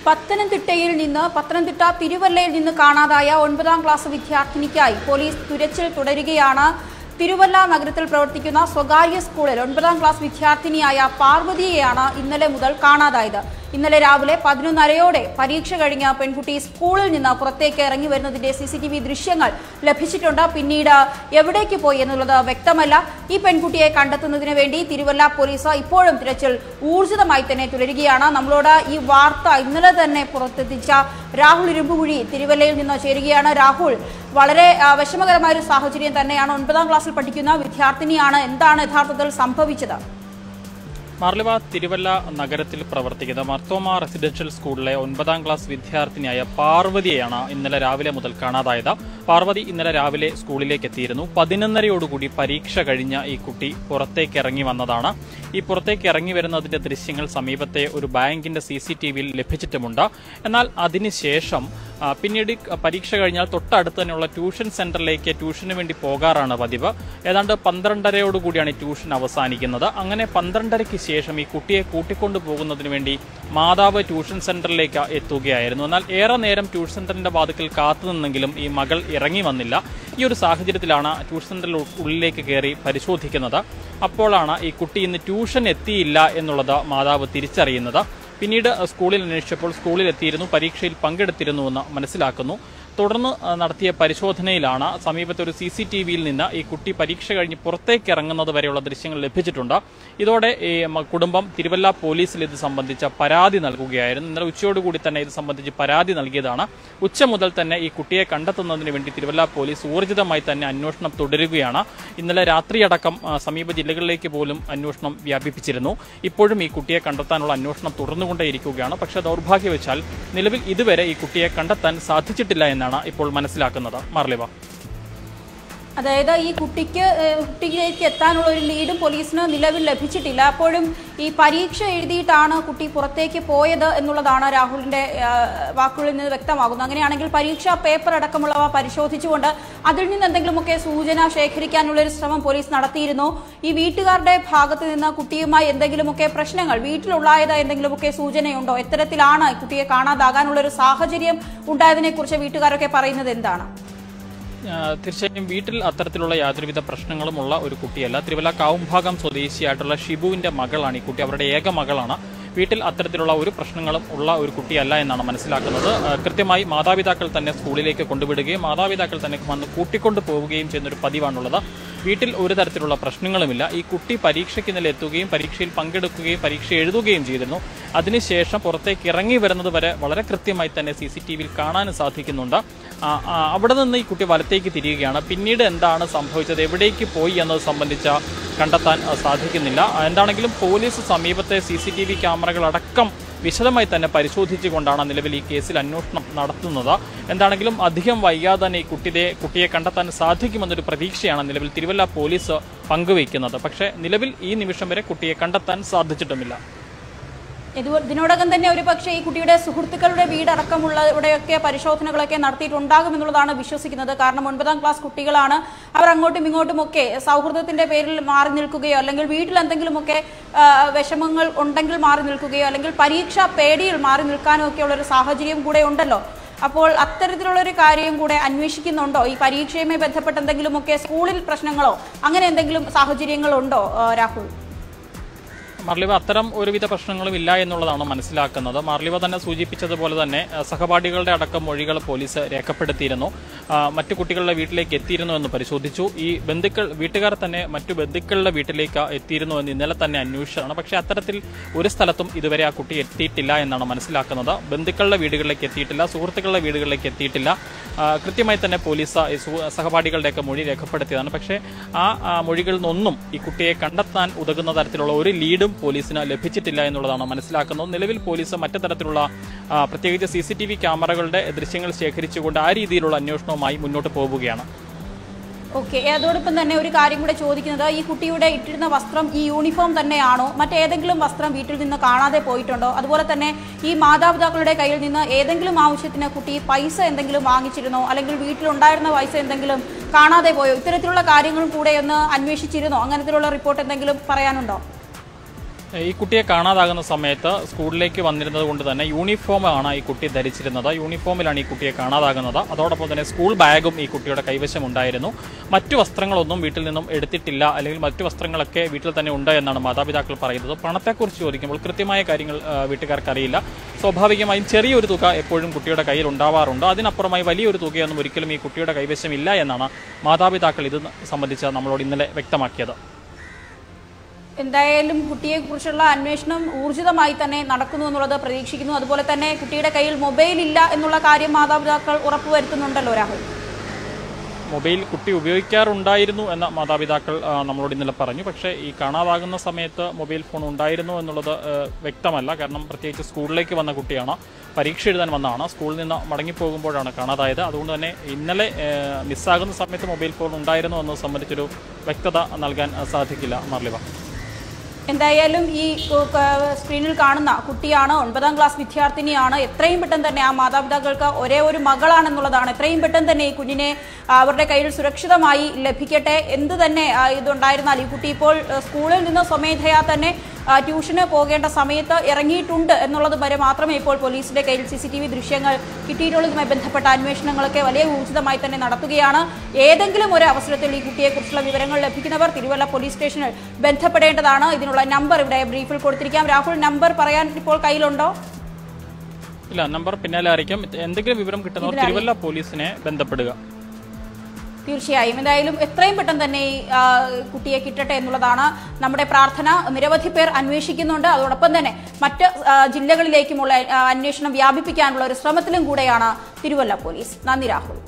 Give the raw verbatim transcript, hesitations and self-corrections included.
പത്തനംതിട്ടയിൽ നിന്ന് പത്തനംതിട്ട തിരുവല്ലയിൽ നിന്ന് കാണാതായ ഒൻപതാം ക്ലാസ് വിദ്യാർത്ഥിനിക്കായി പോലീസ് തിരച്ചിൽ തുടരുകയാണ്. തിരുവല്ല നഗരത്തിൽ പ്രവർത്തിക്കുന്ന സ്വകാര്യ സ്കൂളിൽ ഒൻപതാം ക്ലാസ് വിദ്യാർത്ഥിനിയായ പാർവതിയെയാണ് ഇന്നലെ മുതൽ കാണാതായത്. ഇന്നലെ രാവിലെ പതിനൊന്നരയോടെ പരീക്ഷ കഴിഞ്ഞ പെൺകുട്ടി സ്കൂളിൽ നിന്ന് പുറത്തേക്ക് ഇറങ്ങി വരുന്നതിന്റെ സി സി ടി വി ദൃശ്യങ്ങൾ ലഭിച്ചിട്ടുണ്ട്. പിന്നീട് എവിടേക്ക് പോയി എന്നുള്ളത് വ്യക്തമല്ല. ഈ പെൺകുട്ടിയെ കണ്ടെത്തുന്നതിന് വേണ്ടി തിരുവല്ല പോലീസ് ഇപ്പോഴും തിരച്ചിൽ ഊർജിതമായി തന്നെ തുടരുകയാണ്. നമ്മളോട് ഈ വാർത്ത ഇന്നലെ തന്നെ പുറത്തെത്തിച്ച രാഹുൽ ഇരുമ്പുകുഴി തിരുവല്ലയിൽ നിന്ന് ചേരുകയാണ്. രാഹുൽ, വളരെ വിഷമകരമായ ഒരു സാഹചര്യം തന്നെയാണ്. ഒൻപതാം ക്ലാസ്സിൽ പഠിക്കുന്ന വിദ്യാർത്ഥിനിയാണ്. എന്താണ് യഥാർത്ഥത്തിൽ സംഭവിച്ചത്? മാർലിവ, തിരുവല്ല നഗരത്തിൽ പ്രവർത്തിക്കുന്ന മർത്തോമ റെസിഡൻഷ്യൽ സ്കൂളിലെ ഒൻപതാം ക്ലാസ് വിദ്യാർത്ഥിനിയായ പാർവതിയെയാണ് ഇന്നലെ രാവിലെ മുതൽ കാണാതായത്. പാർവതി ഇന്നലെ രാവിലെ സ്കൂളിലേക്ക് എത്തിയിരുന്നു. പതിനൊന്നരയോടുകൂടി പരീക്ഷ കഴിഞ്ഞ ഈ കുട്ടി പുറത്തേക്ക് ഇറങ്ങി വന്നതാണ്. ഈ പുറത്തേക്ക് ഇറങ്ങി വരുന്നതിന്റെ ദൃശ്യങ്ങൾ സമീപത്തെ ഒരു ബാങ്കിന്റെ സി സി ടി വിയിൽ ലഭിച്ചിട്ടുമുണ്ട്. എന്നാൽ അതിനുശേഷം പിന്നീട് പരീക്ഷ കഴിഞ്ഞാൽ തൊട്ടടുത്ത് തന്നെയുള്ള ട്യൂഷൻ സെന്ററിലേക്ക് ട്യൂഷന് വേണ്ടി പോകാറാണ് പതിവ്. ഏതാണ്ട് പന്ത്രണ്ടരയോടുകൂടിയാണ് ഈ ട്യൂഷൻ അവസാനിക്കുന്നത്. അങ്ങനെ പന്ത്രണ്ടരയ്ക്ക് ശേഷം ഈ കുട്ടിയെ കൂട്ടിക്കൊണ്ടു പോകുന്നതിന് വേണ്ടി മാതാവ് ട്യൂഷൻ സെന്ററിലേക്ക് എത്തുകയായിരുന്നു. എന്നാൽ ഏറെ നേരം ട്യൂഷൻ സെന്ററിന്റെ വാതിക്കൽ കാത്തുനിന്നെങ്കിലും ഈ മകൾ ഇറങ്ങി വന്നില്ല. ഈ ഒരു സാഹചര്യത്തിലാണ് ട്യൂഷൻ സെന്ററിൽ ഉള്ളിലേക്ക് കയറി പരിശോധിക്കുന്നത്. അപ്പോഴാണ് ഈ കുട്ടി ഇന്ന് ട്യൂഷൻ എത്തിയില്ല എന്നുള്ളത് മാതാവ് തിരിച്ചറിയുന്നത്. പിന്നീട് സ്കൂളിൽ അന്വേഷിച്ചപ്പോൾ സ്കൂളിൽ എത്തിയിരുന്നു, പരീക്ഷയിൽ പങ്കെടുത്തിരുന്നുവെന്ന് മനസ്സിലാക്കുന്നു. തുടർന്ന് നടത്തിയ പരിശോധനയിലാണ് സമീപത്തെ ഒരു സി സി ടി വിയിൽ നിന്ന് ഈ കുട്ടി പരീക്ഷ കഴിഞ്ഞ് പുറത്തേക്ക് ഇറങ്ങുന്നത് വരെയുള്ള ദൃശ്യങ്ങൾ ലഭിച്ചിട്ടുണ്ട്. ഇതോടെ ഈ കുടുംബം തിരുവല്ല പോലീസിൽ ഇത് സംബന്ധിച്ച പരാതി നൽകുകയായിരുന്നു. ഇന്നലെ ഉച്ചയോടുകൂടി തന്നെ ഇത് സംബന്ധിച്ച് പരാതി നൽകിയതാണ്. ഉച്ച മുതൽ തന്നെ ഈ കുട്ടിയെ കണ്ടെത്തുന്നതിന് വേണ്ടി തിരുവല്ല പോലീസ് ഊർജിതമായി തന്നെ അന്വേഷണം തുടരുകയാണ്. ഇന്നലെ രാത്രിയടക്കം സമീപ ജില്ലകളിലേക്ക് പോലും അന്വേഷണം വ്യാപിപ്പിച്ചിരുന്നു. ഇപ്പോഴും ഈ കുട്ടിയെ കണ്ടെത്താനുള്ള അന്വേഷണം തുടർന്നുകൊണ്ടേയിരിക്കുകയാണ്. പക്ഷേ ദൗർഭാഗ്യവശാൽ നിലവിൽ ഇതുവരെ ഈ കുട്ടിയെ കണ്ടെത്താൻ സാധിച്ചിട്ടില്ല എന്നാണ് ഇപ്പോൾ മനസ്സിലാക്കുന്നത്. മാർലിവ, അതായത് ഈ കുട്ടിക്ക് കുട്ടിയിലേക്ക് എത്താനുള്ള ഒരു ലീഡും പോലീസിന് നിലവിൽ ലഭിച്ചിട്ടില്ല. അപ്പോഴും ഈ പരീക്ഷ എഴുതിയിട്ടാണ് കുട്ടി പുറത്തേക്ക് പോയത് എന്നുള്ളതാണ് രാഹുലിന്റെ വാക്കുകളിൽ നിന്ന് വ്യക്തമാകുന്നത്. അങ്ങനെയാണെങ്കിൽ പരീക്ഷാ പേപ്പർ അടക്കമുള്ളവ പരിശോധിച്ചുകൊണ്ട് അതിൽ നിന്ന് എന്തെങ്കിലുമൊക്കെ സൂചന ശേഖരിക്കാനുള്ള ഒരു ശ്രമം പോലീസ് നടത്തിയിരുന്നു. ഈ വീട്ടുകാരുടെ ഭാഗത്ത് നിന്ന് കുട്ടിയുമായി എന്തെങ്കിലുമൊക്കെ പ്രശ്നങ്ങൾ വീട്ടിലുണ്ടായത് എന്തെങ്കിലുമൊക്കെ സൂചനയുണ്ടോ? എത്തരത്തിലാണ് കുട്ടിയെ കാണാതാകാനുള്ള ഒരു സാഹചര്യം ഉണ്ടായതിനെ കുറിച്ച് വീട്ടുകാരൊക്കെ പറയുന്നത് എന്താണ്? തീർച്ചയായും വീട്ടിൽ അത്തരത്തിലുള്ള യാതൊരുവിധ പ്രശ്നങ്ങളുമുള്ള ഒരു കുട്ടിയല്ല. തിരുവല്ല കാവുംഭാഗം സ്വദേശിയായിട്ടുള്ള ഷിബുവിന്റെ മകളാണ് ഈ കുട്ടി. അവരുടെ ഏക മകളാണ്. വീട്ടിൽ അത്തരത്തിലുള്ള ഒരു പ്രശ്നങ്ങളും ഉള്ള ഒരു കുട്ടിയല്ല എന്നാണ് മനസ്സിലാക്കുന്നത്. കൃത്യമായി മാതാപിതാക്കൾ തന്നെ സ്കൂളിലേക്ക് കൊണ്ടുവിടുകയും മാതാപിതാക്കൾ തന്നെ വന്ന് കൂട്ടിക്കൊണ്ടു പോവുകയും ചെയ്യുന്നൊരു പതിവാണുള്ളത്. വീട്ടിൽ ഒരു തരത്തിലുള്ള പ്രശ്നങ്ങളുമില്ല. ഈ കുട്ടി പരീക്ഷയ്ക്ക് ഇന്നലെ എത്തുകയും പരീക്ഷയിൽ പങ്കെടുക്കുകയും പരീക്ഷ എഴുതുകയും ചെയ്തിരുന്നു. അതിനുശേഷം പുറത്തേക്ക് ഇറങ്ങി വരുന്നത് വരെ വളരെ കൃത്യമായി തന്നെ സി സി ടി വിയിൽ കാണാൻ സാധിക്കുന്നുണ്ട്. അവിടെ നിന്ന് ഈ കുട്ടി വലത്തേക്ക് തിരിയുകയാണ്. പിന്നീട് എന്താണ് സംഭവിച്ചത്, എവിടേക്ക് പോയി എന്നത് സംബന്ധിച്ച കണ്ടെത്താൻ സാധിക്കുന്നില്ല. എന്താണെങ്കിലും പോലീസ് സമീപത്തെ സി സി ടി വി ക്യാമറകളടക്കം വിശദമായി തന്നെ പരിശോധിച്ചുകൊണ്ടാണ് നിലവിൽ ഈ കേസിൽ അന്വേഷണം നടത്തുന്നത്. എന്താണെങ്കിലും അധികം വൈകാതെ തന്നെ ഈ കുട്ടിയെ കുട്ടിയെ കണ്ടെത്താൻ സാധിക്കുമെന്നൊരു പ്രതീക്ഷയാണ് നിലവിൽ തിരുവല്ല പോലീസ് പങ്കുവയ്ക്കുന്നത്. പക്ഷേ നിലവിൽ ഈ നിമിഷം വരെ കുട്ടിയെ കണ്ടെത്താൻ സാധിച്ചിട്ടുമില്ല. ഇതിനോടകം തന്നെ ഒരു പക്ഷേ ഈ കുട്ടിയുടെ സുഹൃത്തുക്കളുടെ വീടടക്കമുള്ള ഇവിടെയൊക്കെ പരിശോധനകളൊക്കെ നടത്തിയിട്ടുണ്ടാകുമെന്നുള്ളതാണ് വിശ്വസിക്കുന്നത്. കാരണം ഒൻപതാം ക്ലാസ് കുട്ടികളാണ്. അവർ അങ്ങോട്ടും ഇങ്ങോട്ടുമൊക്കെ സൗഹൃദത്തിന്റെ പേരിൽ മാറി നിൽക്കുകയോ അല്ലെങ്കിൽ വീട്ടിൽ എന്തെങ്കിലുമൊക്കെ വിഷമങ്ങൾ ഉണ്ടെങ്കിൽ മാറി നിൽക്കുകയോ അല്ലെങ്കിൽ പരീക്ഷാ പേടിയിൽ മാറി നിൽക്കാനോ ഒക്കെയുള്ള ഒരു സാഹചര്യം കൂടെ ഉണ്ടല്ലോ. അപ്പോൾ അത്തരത്തിലുള്ളൊരു കാര്യം കൂടെ അന്വേഷിക്കുന്നുണ്ടോ? ഈ പരീക്ഷയുമായി ബന്ധപ്പെട്ട് എന്തെങ്കിലുമൊക്കെ സ്കൂളിൽ പ്രശ്നങ്ങളോ അങ്ങനെ എന്തെങ്കിലും സാഹചര്യങ്ങളുണ്ടോ രാഹുൽ? മാർലിവ, അത്തരം ഒരുവിധ പ്രശ്നങ്ങളും ഇല്ല എന്നുള്ളതാണ് മനസ്സിലാക്കുന്നത്. മാർലിവ തന്നെ സൂചിപ്പിച്ചതുപോലെ തന്നെ സഹപാഠികളുടെ അടക്കം മൊഴികൾ പോലീസ് രേഖപ്പെടുത്തിയിരുന്നു. മറ്റു കുട്ടികളുടെ വീട്ടിലേക്ക് എത്തിയിരുന്നു എന്ന് പരിശോധിച്ചു. ഈ ബന്ധുക്കൾ വീട്ടുകാർ തന്നെ മറ്റു ബന്ധുക്കളുടെ വീട്ടിലേക്ക് എത്തിയിരുന്നു എന്ന് ഇന്നലെ തന്നെ അന്വേഷിച്ചതാണ്. പക്ഷേ അത്തരത്തിൽ ഒരു സ്ഥലത്തും ഇതുവരെ ആ കുട്ടി എത്തിയിട്ടില്ല എന്നാണ് മനസ്സിലാക്കുന്നത്. ബന്ധുക്കളുടെ വീടുകളിലേക്ക് എത്തിയിട്ടില്ല, സുഹൃത്തുക്കളുടെ വീടുകളിലേക്ക് എത്തിയിട്ടില്ല. കൃത്യമായി തന്നെ പോലീസ് സഹപാഠികളുടെയൊക്കെ മൊഴി രേഖപ്പെടുത്തിയതാണ്. പക്ഷേ ആ മൊഴികളിൽ നിന്നൊന്നും ഈ കുട്ടിയെ കണ്ടെത്താൻ ഉതകുന്ന തരത്തിലുള്ള ഒരു ലീഡും പോലീസിന് ലഭിച്ചിട്ടില്ല എന്നുള്ളതാണ് മനസ്സിലാക്കുന്നത്. നിലവിൽ പോലീസ് മറ്റു തരത്തിലുള്ള പ്രത്യേകിച്ച് സി സി ടി വി ക്യാമറകളുടെ ദൃശ്യങ്ങൾ ശേഖരിച്ചുകൊണ്ട് ആ രീതിയിലുള്ള അന്വേഷണവുമായി മുന്നോട്ട് പോവുകയാണ്. ഓക്കെ, അതോടൊപ്പം തന്നെ ഒരു കാര്യം കൂടെ ചോദിക്കുന്നത്, ഈ കുട്ടിയുടെ ഇട്ടിരുന്ന വസ്ത്രം ഈ യൂണിഫോം തന്നെയാണോ? മറ്റേതെങ്കിലും വസ്ത്രം വീട്ടിൽ നിന്ന് കാണാതെ പോയിട്ടുണ്ടോ? അതുപോലെ തന്നെ ഈ മാതാപിതാക്കളുടെ കയ്യിൽ നിന്ന് ഏതെങ്കിലും ആവശ്യത്തിന് കുട്ടി പൈസ എന്തെങ്കിലും വാങ്ങിച്ചിരുന്നോ? അല്ലെങ്കിൽ വീട്ടിലുണ്ടായിരുന്ന പൈസ എന്തെങ്കിലും കാണാതെ പോയോ? ഇത്തരത്തിലുള്ള കാര്യങ്ങളും കൂടെ ഒന്ന് അന്വേഷിച്ചിരുന്നോ? അങ്ങനത്തിലുള്ള റിപ്പോർട്ട് എന്തെങ്കിലും പറയാനുണ്ടോ? ഈ കുട്ടിയെ കാണാതാകുന്ന സമയത്ത് സ്കൂളിലേക്ക് വന്നിരുന്നത് കൊണ്ട് തന്നെ യൂണിഫോമാണ് ഈ കുട്ടി ധരിച്ചിരുന്നത്. യൂണിഫോമിലാണ് ഈ കുട്ടിയെ കാണാതാകുന്നത്. അതോടൊപ്പം തന്നെ സ്കൂൾ ബാഗും ഈ കുട്ടിയുടെ കൈവശം ഉണ്ടായിരുന്നു. മറ്റു വസ്ത്രങ്ങളൊന്നും വീട്ടിൽ നിന്നും എടുത്തിട്ടില്ല, അല്ലെങ്കിൽ മറ്റു വസ്ത്രങ്ങളൊക്കെ വീട്ടിൽ തന്നെ ഉണ്ട് എന്നാണ് മാതാപിതാക്കൾ പറയുന്നത്. പണത്തെക്കുറിച്ച് ചോദിക്കുമ്പോൾ കൃത്യമായ കാര്യങ്ങൾ വീട്ടുകാർക്ക് അറിയില്ല. സ്വാഭാവികമായും ചെറിയൊരു തുക എപ്പോഴും കുട്ടിയുടെ കയ്യിൽ ഉണ്ടാവാറുണ്ട്. അതിനപ്പുറമായി വലിയൊരു തുകയൊന്നും ഒരിക്കലും ഈ കുട്ടിയുടെ കൈവശം ഇല്ല എന്നാണ് മാതാപിതാക്കൾ ഇത് സംബന്ധിച്ച് നമ്മളോട് ഇന്നലെ വ്യക്തമാക്കിയത്. എന്തായാലും കുട്ടിയെക്കുറിച്ചുള്ള അന്വേഷണം ഊർജിതമായി തന്നെ നടക്കുന്നു എന്നുള്ളത് പ്രതീക്ഷിക്കുന്നു. അതുപോലെ തന്നെ കുട്ടിയുടെ കയ്യിൽ മൊബൈൽ ഇല്ല എന്നുള്ള കാര്യം മാതാപിതാക്കൾ ഉറപ്പുവരുത്തുന്നുണ്ടല്ലോ രാഹുൽ. മൊബൈൽ കുട്ടി ഉപയോഗിക്കാറുണ്ടായിരുന്നു എന്ന മാതാപിതാക്കൾ നമ്മളോട് ഇന്നലെ പറഞ്ഞു. പക്ഷേ ഈ കാണാതാകുന്ന സമയത്ത് മൊബൈൽ ഫോൺ ഉണ്ടായിരുന്നു എന്നുള്ളത് വ്യക്തമല്ല. കാരണം പ്രത്യേകിച്ച് സ്കൂളിലേക്ക് വന്ന കുട്ടിയാണ്, പരീക്ഷ എഴുതാൻ വന്നതാണ്. സ്കൂളിൽ നിന്ന് മടങ്ങിപ്പോകുമ്പോഴാണ് കാണാതായത്. അതുകൊണ്ട് തന്നെ ഇന്നലെ മിസ്സാകുന്ന സമയത്ത് മൊബൈൽ ഫോൺ ഉണ്ടായിരുന്നു എന്നത് സംബന്ധിച്ചൊരു വ്യക്തത നൽകാൻ സാധിക്കില്ല മാർലിവ. എന്തായാലും ഈ സ്ക്രീനിൽ കാണുന്ന കുട്ടിയാണ്, ഒൻപതാം ക്ലാസ് വിദ്യാർത്ഥിനിയാണ്. എത്രയും പെട്ടെന്ന് തന്നെ ആ മാതാപിതാക്കൾക്ക് ഒരേ ഒരു മകളാണെന്നുള്ളതാണ്. എത്രയും പെട്ടെന്ന് തന്നെ ഈ കുഞ്ഞിനെ അവരുടെ കയ്യിൽ സുരക്ഷിതമായി ലഭിക്കട്ടെ. എന്ത് തന്നെ ഇതുണ്ടായിരുന്നാൽ ഈ കുട്ടി ഇപ്പോൾ സ്കൂളിൽ നിന്ന് സ്വമേധയാ തന്നെ ട്യൂഷന് പോകേണ്ട സമയത്ത് ഇറങ്ങിയിട്ടുണ്ട് എന്നുള്ളത് വരെ മാത്രമേ ഇപ്പോൾ പോലീസിന്റെ കയ്യിൽ സി സി ടി വി ദൃശ്യങ്ങൾ കിട്ടിയിട്ടുള്ളതുമായി ബന്ധപ്പെട്ട അന്വേഷണങ്ങളൊക്കെ വലിയ ഊർജിതമായി തന്നെ നടത്തുകയാണ്. ഏതെങ്കിലും ഒരു അവസരത്തിൽ ഈ കുട്ടിയെക്കുറിച്ചുള്ള വിവരങ്ങൾ ലഭിക്കുന്നവർ തിരുവല്ല പോലീസ് സ്റ്റേഷനിൽ ബന്ധപ്പെടേണ്ടതാണ്. ഇതിനുള്ള നമ്പർ ഇവിടെ ബ്രീഫിൽ കൊടുത്തിരിക്കാം. രാഹുൽ, നമ്പർ പറയാൻ ഇപ്പോൾ കയ്യിലുണ്ടോ? ഇല്ല, നമ്പർ പിന്നാലെ അറിയിക്കാം. എന്തെങ്കിലും വിവരം കിട്ടുന്നവർ തിരുവല്ല പോലീസിനെ ബന്ധപ്പെടുക. തീർച്ചയായും എന്തായാലും എത്രയും പെട്ടെന്ന് തന്നെ ഈ കുട്ടിയെ കിട്ടട്ടെ എന്നുള്ളതാണ് നമ്മുടെ പ്രാർത്ഥന. നിരവധി പേർ അന്വേഷിക്കുന്നുണ്ട്. അതോടൊപ്പം തന്നെ മറ്റ് ജില്ലകളിലേക്കുമുള്ള അന്വേഷണം വ്യാപിപ്പിക്കാനുള്ള ഒരു ശ്രമത്തിലും കൂടെയാണ് തിരുവല്ല പോലീസ്. നന്ദി രാഹുൽ.